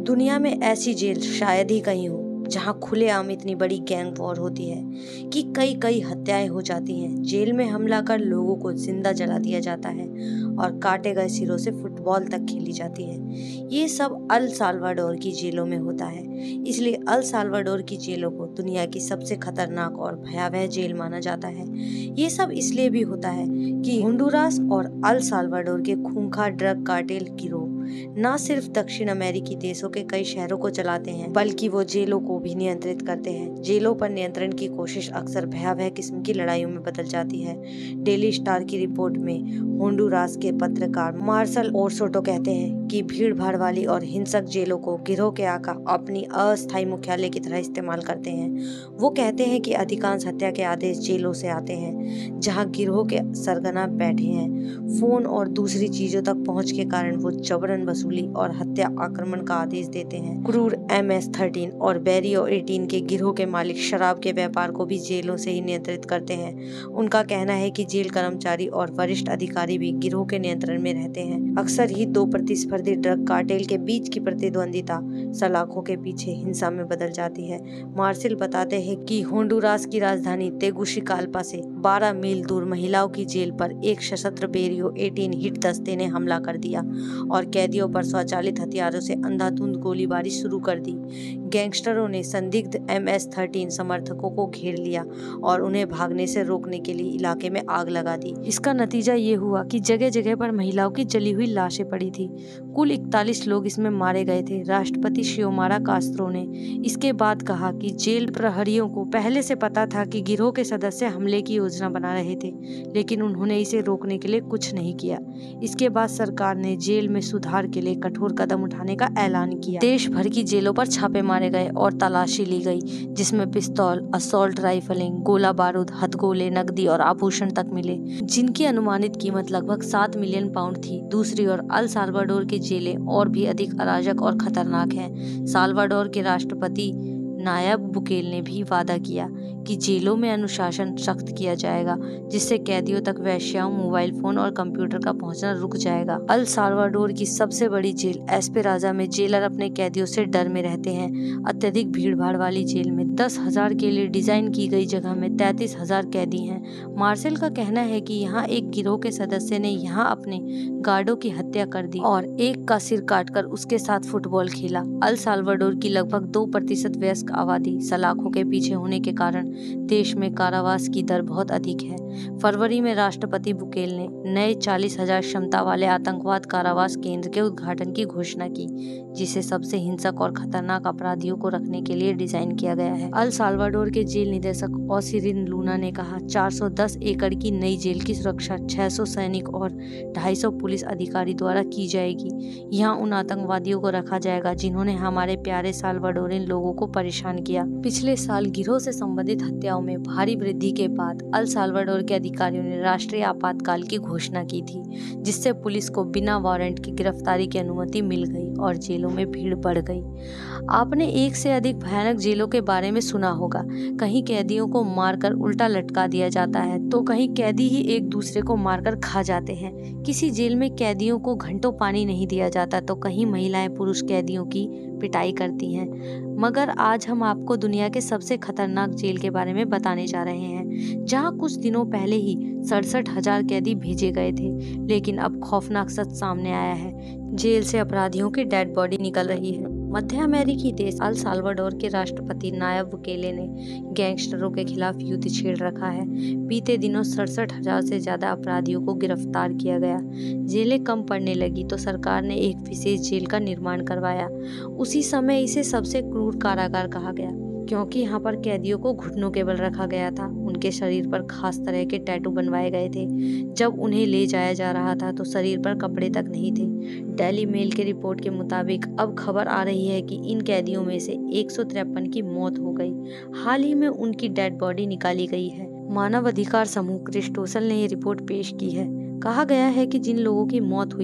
दुनिया में ऐसी जेल शायद ही कहीं हो जहां खुलेआम इतनी बड़ी गैंग वॉर होती है कि कई कई हत्याएं हो जाती हैं। जेल में हमला कर लोगों को जिंदा जला दिया जाता है और काटे गए सिरों से फुटबॉल तक खेली जाती है। ये सब अल साल्वाडोर की जेलों में होता है। इसलिए अल साल्वाडोर की जेलों को दुनिया की सबसे खतरनाक और भयावह जेल माना जाता है। ये सब इसलिए भी होता है कि होंडुरास और अल साल्वाडोर के खूंखार ड्रग कार्टेल गिरोह न सिर्फ दक्षिण अमेरिकी देशों के कई शहरों को चलाते हैं, बल्कि वो जेलों को भी नियंत्रित करते हैं। जेलों पर नियंत्रण की कोशिश अक्सर भयावह किस्म की लड़ाइयों में बदल जाती है। डेली स्टार की रिपोर्ट में होंडुरास के पत्रकार मार्शल ओरसोटो कहते हैं कि भीड़ भाड़ वाली और हिंसक जेलों को गिरोह के आका अपनी अस्थायी मुख्यालय की तरह इस्तेमाल करते हैं। वो कहते हैं कि अधिकांश हत्या के आदेश जेलों से आते हैं जहां गिरोह के सरगना बैठे हैं। फोन और दूसरी चीजों तक पहुंच के कारण वो जबरन वसूली और हत्या आक्रमण का आदेश देते हैं। क्रूर MS-13 और बैरियो 18 के गिरोह के मालिक शराब के व्यापार को भी जेलों से ही नियंत्रित करते हैं। उनका कहना है कि जेल कर्मचारी और वरिष्ठ अधिकारी भी गिरोह के नियंत्रण में रहते हैं। अक्सर ही दो प्रतिस्पर्धी ड्रग कार्टेल के बीच की प्रतिद्वंदिता सलाखों के पीछे हिंसा में बदल जाती है। मार्शल बताते हैं कि होंडुरास की राजधानी तेगुशिकाल्पा से 12 मील दूर महिलाओं की जेल पर एक सशस्त्र बैरियो 18 हिट दस्ते ने हमला कर दिया और कैदियों पर स्वचालित हथियारों से अंधाधुंध गोलीबारी शुरू कर दी। गैंगस्टरों ने संदिग्ध MS-13 समर्थकों को घेर लिया और उन्हें भागने से रोकने के लिए इलाके में आग लगा दी। इसका नतीजा ये हुआ कि जगह जगह पर महिलाओं की जली हुई लाशें पड़ी थी। कुल 41 लोग इसमें मारे गए थे। राष्ट्रपति शियोमारा कास्त्रो ने इसके बाद कहा कि जेल प्रहरियों को पहले से पता था कि गिरोह के सदस्य हमले की योजना बना रहे थे, लेकिन उन्होंने इसे रोकने के लिए कुछ नहीं किया। इसके बाद सरकार ने जेल में सुधार के लिए कठोर कदम उठाने का ऐलान किया। देश भर की जेलों पर छापे मारे गए और तलाशी ली गई, जिसमें पिस्तौल, असॉल्ट राइफलिंग, गोला बारूद, हथगोले, नकदी और आभूषण तक मिले, जिनकी अनुमानित कीमत लगभग 7 मिलियन पाउंड थी। दूसरी ओर अल साल्वाडोर की जेलें और भी अधिक अराजक और खतरनाक हैं। साल्वाडोर के राष्ट्रपति नायब बुकेल ने भी वादा किया कि जेलों में अनुशासन सख्त किया जाएगा, जिससे कैदियों तक वेश्याओं, मोबाइल फोन और कंप्यूटर का पहुंचना रुक जाएगा। अल साल्वाडोर की सबसे बड़ी जेल एस्पेराजा में जेलर अपने कैदियों से डर में रहते हैं। अत्यधिक भीड़ भाड़ वाली जेल में 10,000 के लिए डिजाइन की गई जगह में 33,000 कैदी हैं। मार्शल का कहना है कि यहाँ एक गिरोह के सदस्य ने यहाँ अपने गार्डों की हत्या कर दी और एक का सिर काटकर उसके साथ फुटबॉल खेला। अल साल्वाडोर की लगभग 2% वयस्क आबादी सलाखों के पीछे होने के कारण देश में कारावास की दर बहुत अधिक है। फरवरी में राष्ट्रपति बुकेल ने नए 40,000 क्षमता वाले आतंकवाद कारावास केंद्र के उद्घाटन की घोषणा की, जिसे सबसे हिंसक और खतरनाक अपराधियों को रखने के लिए डिजाइन किया गया है। अल साल्वाडोर के जेल निदेशक ओसिरिन लूना ने कहा, 410 एकड़ की नई जेल की सुरक्षा 600 सैनिक और 250 पुलिस अधिकारी द्वारा की जाएगी। यहाँ उन आतंकवादियों को रखा जाएगा जिन्होंने हमारे प्यारे साल्वाडोरिन लोगों को परेशान किया। पिछले साल गिरोह से संबंधित हत्याओं में भारी वृद्धि के बाद अल साल्वाडोर के अधिकारियों ने राष्ट्रीय आपातकाल की घोषणा की थी, जिससे पुलिस को बिना वारंट की गिरफ्तारी की अनुमति मिल गई और जेलों में भीड़ बढ़ गई। आपने एक से अधिक भयानक जेलों के बारे में सुना होगा। कहीं कैदियों को मारकर उल्टा लटका दिया जाता है, तो कहीं कैदी ही एक दूसरे को मारकर खा जाते हैं। किसी जेल में कैदियों को घंटों पानी नहीं दिया जाता, तो कहीं महिलाएं पुरुष कैदियों की पिटाई करती हैं। मगर आज हम आपको दुनिया के सबसे खतरनाक जेल के बारे में बताने जा रहे हैं, जहां कुछ दिनों पहले ही 67,000 कैदी भेजे गए थे, लेकिन अब खौफनाक सच सामने आया है। जेल से अपराधियों की डेड बॉडी निकल रही है। मध्य अमेरिकी देश अल साल्वाडोर के राष्ट्रपति नायब बुकेले ने गैंगस्टरों के खिलाफ युद्ध छेड़ रखा है। बीते दिनों 67,000 से ज्यादा अपराधियों को गिरफ्तार किया गया। जेलें कम पड़ने लगी तो सरकार ने एक विशेष जेल का निर्माण करवाया। उसी समय इसे सबसे क्रूर कारागार कहा गया, क्योंकि यहाँ पर कैदियों को घुटनों के बल रखा गया था। उनके शरीर पर खास तरह के टैटू बनवाए गए थे। जब उन्हें ले जाया जा रहा था तो शरीर पर कपड़े तक नहीं थे। डेली मेल के रिपोर्ट के मुताबिक अब खबर आ रही है कि इन कैदियों में से 153 की मौत हो गई। हाल ही में उनकी डेड बॉडी निकाली गई है। मानव अधिकार समूह क्रिस्टोसल ने ये रिपोर्ट पेश की है। कहा गया है कि जिन लोगों की मौत हुई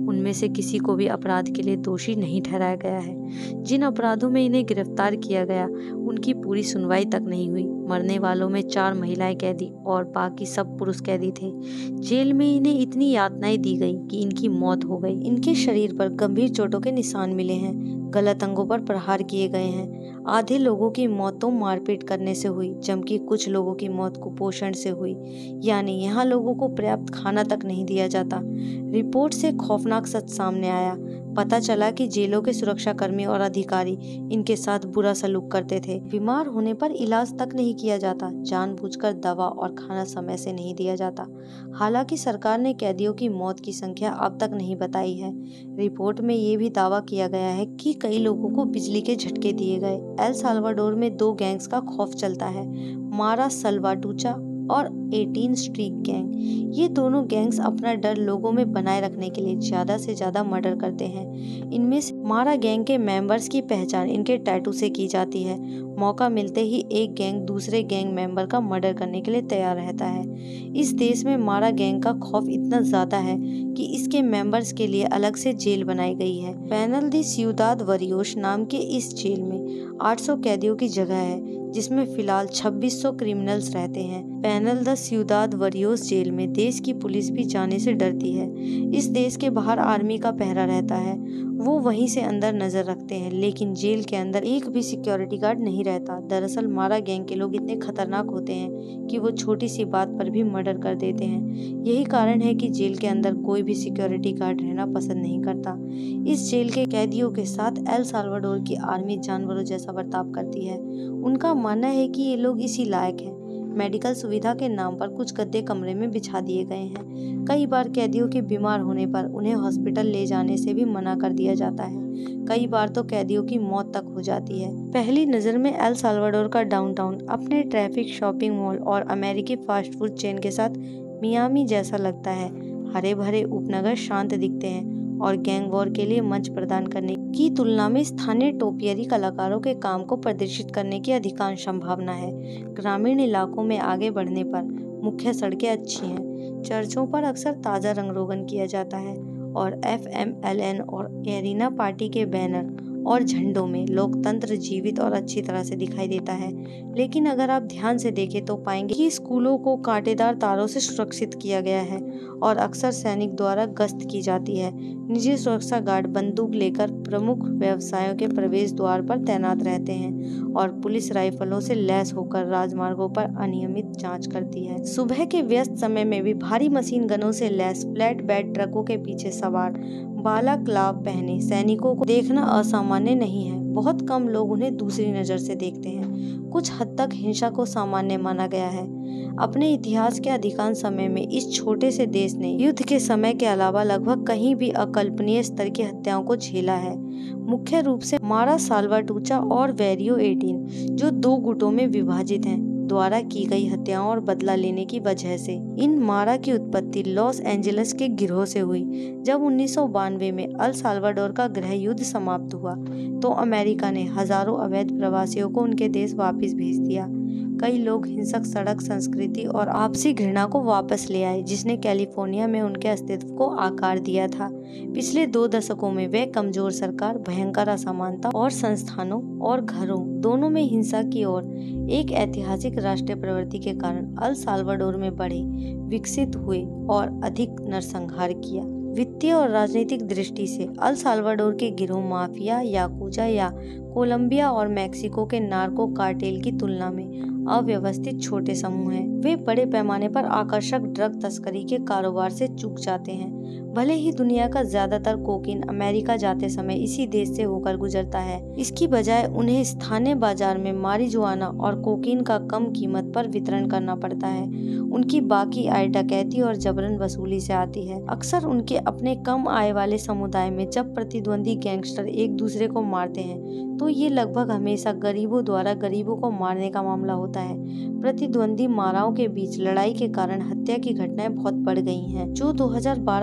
उनमें से किसी को भी अपराध के लिए दोषी नहीं ठहराया गया है। जिन अपराधों में इन्हें गिरफ्तार किया गया उनकी पूरी सुनवाई तक नहीं हुई। मरने वालों में 4 महिलाएं कैदी और बाकी सब पुरुष कैदी थे। जेल में इन्हें इतनी यातनाएं दी गई कि इनकी मौत हो गई। इनके शरीर पर गंभीर चोटों के निशान मिले हैं, गलत अंगों पर प्रहार किए गए हैं। आधे लोगों की मौत तो मारपीट करने से हुई, जबकि कुछ लोगों की मौत कुपोषण से हुई, यानी यहाँ लोगों को पर्याप्त खाना तक नहीं दिया जाता। रिपोर्ट से खौफनाक सच सामने आया। पता चला कि जेलों के सुरक्षाकर्मी और अधिकारी इनके साथ बुरा सलूक करते थे। बीमार होने पर इलाज तक नहीं किया जाता, जानबूझकर दवा और खाना समय से नहीं दिया जाता। हालांकि सरकार ने कैदियों की मौत की संख्या अब तक नहीं बताई है। रिपोर्ट में ये भी दावा किया गया है कि कई लोगों को बिजली के झटके दिए गए। एल साल्वाडोर में 2 गैंग्स का खौफ चलता है, मारा सल्वाटूचा और 18 स्ट्रीट गैंग। ये दोनों गैंग्स अपना डर लोगों में बनाए रखने के लिए ज्यादा से ज्यादा मर्डर करते हैं। इनमें से मारा गैंग के मेंबर्स की पहचान इनके टैटू से की जाती है। मौका मिलते ही एक गैंग दूसरे गैंग मेंबर का मर्डर करने के लिए तैयार रहता है। इस देश में मारा गैंग का खौफ इतना ज्यादा है कि इसके मेंबर्स के लिए अलग से जेल बनाई गई है। पैनल दी सियुदाद वरियोश नाम के इस जेल में 800 कैदियों की जगह है, जिसमें फिलहाल 2600 क्रिमिनल्स रहते हैं। Penal de Ciudad Barrios jail में देश की पुलिस भी जाने से डरती है। इस देश के बाहर आर्मी का पहरा रहता है, वो वहीं से अंदर नजर रखते हैं, लेकिन जेल के अंदर एक भी सिक्योरिटी गार्ड नहीं रहता। दरअसल मारा गैंग के लोग इतने खतरनाक होते हैं कि वो छोटी सी बात पर भी मर्डर कर देते हैं। यही कारण है कि जेल के अंदर कोई भी सिक्योरिटी गार्ड रहना पसंद नहीं करता। इस जेल के कैदियों के साथ एल साल्वाडोर की आर्मी जानवरों जैसा बर्ताव करती है। उनका मानना है कि ये लोग इसी लायक हैं। मेडिकल सुविधा के नाम पर कुछ गद्दे कमरे में बिछा दिए गए हैं। कई बार कैदियों के बीमार होने पर उन्हें हॉस्पिटल ले जाने से भी मना कर दिया जाता है। कई बार तो कैदियों की मौत तक हो जाती है। पहली नज़र में एल साल्वाडोर का डाउनटाउन अपने ट्रैफिक, शॉपिंग मॉल और अमेरिकी फास्ट फूड चेन के साथ मियामी जैसा लगता है। हरे भरे उपनगर शांत दिखते हैं और गैंग वॉर के लिए मंच प्रदान करने की तुलना में स्थानीय टोपियरी कलाकारों के काम को प्रदर्शित करने की अधिकांश संभावना है। ग्रामीण इलाकों में आगे बढ़ने पर मुख्य सड़कें अच्छी हैं। चर्चों पर अक्सर ताज़ा रंग रोगन किया जाता है और FMLN और एरिना पार्टी के बैनर और झंडों में लोकतंत्र जीवित और अच्छी तरह से दिखाई देता है। लेकिन अगर आप ध्यान से देखें तो पाएंगे कि स्कूलों को कांटेदार तारों से सुरक्षित किया गया है और अक्सर सैनिक द्वारा गश्त की जाती है। निजी सुरक्षा गार्ड बंदूक लेकर प्रमुख व्यवसायों के प्रवेश द्वार पर तैनात रहते हैं और पुलिस राइफलों से लैस होकर राजमार्गों पर अनियमित जांच करती है। सुबह के व्यस्त समय में भी भारी मशीन गनों से लैस फ्लैट बेड ट्रकों के पीछे सवार बालाक्लाव पहने सैनिकों को देखना असामान्य नहीं है। बहुत कम लोग उन्हें दूसरी नजर से देखते हैं। कुछ हद तक हिंसा को सामान्य माना गया है। अपने इतिहास के अधिकांश समय में इस छोटे से देश ने युद्ध के समय के अलावा लगभग कहीं भी अकल्पनीय स्तर की हत्याओं को झेला है। मुख्य रूप से मारा साल्वाटूचा और वेरियो 18 जो 2 गुटों में विभाजित हैं द्वारा की गई हत्याओं और बदला लेने की वजह से। इन मारा की उत्पत्ति लॉस एंजलिस के गिरोह से हुई। जब 1992 में अल साल्वाडोर का गृह युद्ध समाप्त हुआ तो अमेरिका ने हजारों अवैध प्रवासियों को उनके देश वापस भेज दिया। कई लोग हिंसक सड़क संस्कृति और आपसी घृणा को वापस ले आए, जिसने कैलिफोर्निया में उनके अस्तित्व को आकार दिया था। पिछले 2 दशकों में वे कमजोर सरकार, भयंकर असमानता और संस्थानों और घरों दोनों में हिंसा की ओर एक ऐतिहासिक राष्ट्रीय प्रवृत्ति के कारण अल साल्वाडोर में बढ़े, विकसित हुए और अधिक नरसंहार किया। वित्तीय और राजनीतिक दृष्टि से अल साल्वाडोर के गिरोह माफिया, याकूजा या कोलंबिया और मैक्सिको के नार्को कार्टेल की तुलना में अव्यवस्थित छोटे समूह हैं। वे बड़े पैमाने पर आकर्षक ड्रग तस्करी के कारोबार से चूक जाते हैं। भले ही दुनिया का ज्यादातर कोकीन अमेरिका जाते समय इसी देश से होकर गुजरता है, इसकी बजाय उन्हें स्थानीय बाजार में मारिजुआना और कोकीन का कम कीमत पर वितरण करना पड़ता है। उनकी बाकी आय डकैती और जबरन वसूली से आती है। अक्सर उनके अपने कम आय वाले समुदाय में जब प्रतिद्वंदी गैंगस्टर एक दूसरे को मारते हैं तो ये लगभग हमेशा गरीबों द्वारा गरीबों को मारने का मामला होता है। प्रतिद्वंदी माराओं के बीच लड़ाई के कारण हत्या की घटनाएं बहुत बढ़ गई हैं, जो 2012-13 में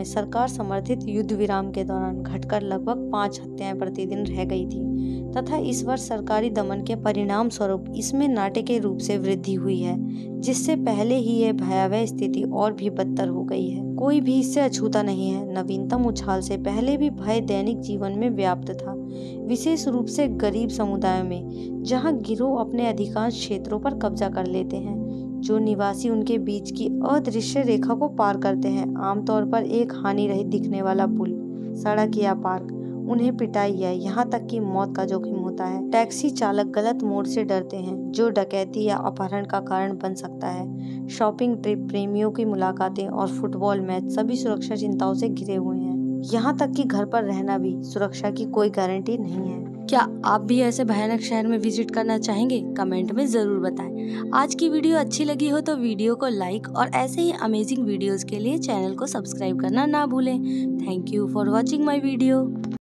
में सरकार समर्थित युद्ध विराम के दौरान घटकर लगभग 5 हत्याएं प्रतिदिन रह गई थी तथा इस वर्ष सरकारी दमन के परिणाम स्वरूप इसमें नाटकीय रूप से वृद्धि हुई है, जिससे पहले ही यह भयावह स्थिति और भी बदतर हो गई है। कोई भी इससे अछूता नहीं है। नवीनतम उछाल से पहले भी भय दैनिक जीवन में व्याप्त था, विशेष रूप से गरीब समुदायों में, जहां गिरोह अपने अधिकांश क्षेत्रों पर कब्जा कर लेते हैं। जो निवासी उनके बीच की अदृश्य रेखा को पार करते हैं, आमतौर पर एक हानि रहित दिखने वाला पुल, सड़क या पार्क, उन्हें पिटाई या यहाँ तक कि मौत का जोखिम होता है। टैक्सी चालक गलत मोड़ से डरते हैं, जो डकैती या अपहरण का कारण बन सकता है। शॉपिंग ट्रिप, प्रेमियों की मुलाकातें और फुटबॉल मैच सभी सुरक्षा चिंताओं से घिरे हुए हैं। यहाँ तक कि घर पर रहना भी सुरक्षा की कोई गारंटी नहीं है। क्या आप भी ऐसे भयानक शहर में विजिट करना चाहेंगे? कमेंट में जरूर बताएं। आज की वीडियो अच्छी लगी हो तो वीडियो को लाइक और ऐसे ही अमेजिंग वीडियोस के लिए चैनल को सब्सक्राइब करना ना भूलें। Thank you for watching my video.